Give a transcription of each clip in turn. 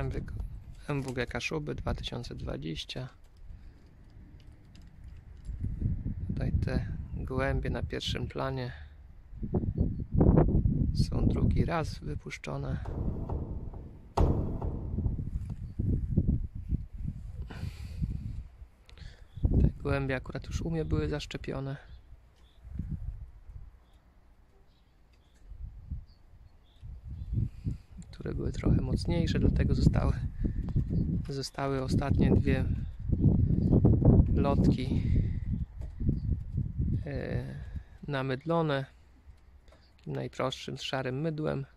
MWG Kaszuby 2020. Tutaj te gołębie na pierwszym planie są drugi raz wypuszczone. Te gołębie akurat już u mnie były zaszczepione. Które były trochę mocniejsze, dlatego zostały ostatnie dwie lotki namydlone takim najprostszym szarym mydłem.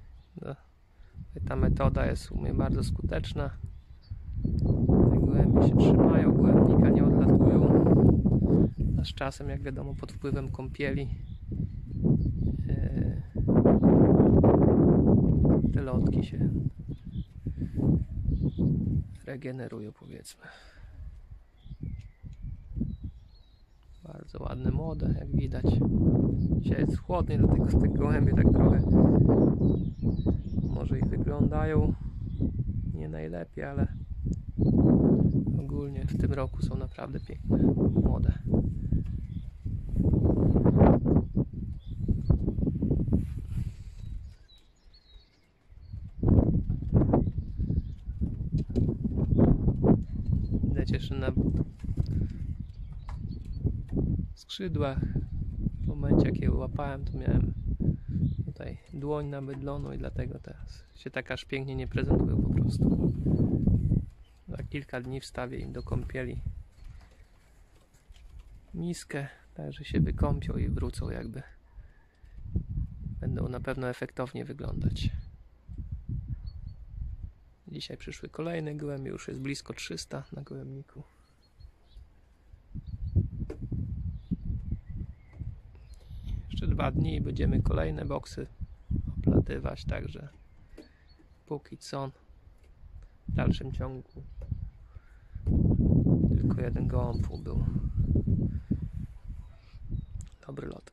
Ta metoda jest u mnie bardzo skuteczna. Te gołębie się trzymają, gołębnika nie odlatują. A z czasem, jak wiadomo, pod wpływem kąpieli te lotki się regenerują, powiedzmy. Bardzo ładne, młode, jak widać. Dzisiaj jest chłodniej, dlatego te gołębie tak trochę może i wyglądają nie najlepiej, ale ogólnie w tym roku są naprawdę piękne, młode. Widać jeszcze na skrzydłach. W momencie, jak je łapałem, to miałem tutaj dłoń namydloną i dlatego teraz się tak aż pięknie nie prezentują po prostu. Za kilka dni wstawię im do kąpieli miskę, także się wykąpią i wrócą, jakby będą na pewno efektownie wyglądać. Dzisiaj przyszły kolejne gołębie, już jest blisko 300 na gołębniku. Jeszcze 2 dni i będziemy kolejne boksy oplatywać, także póki co w dalszym ciągu tylko jeden gołąb był. Dobry lot.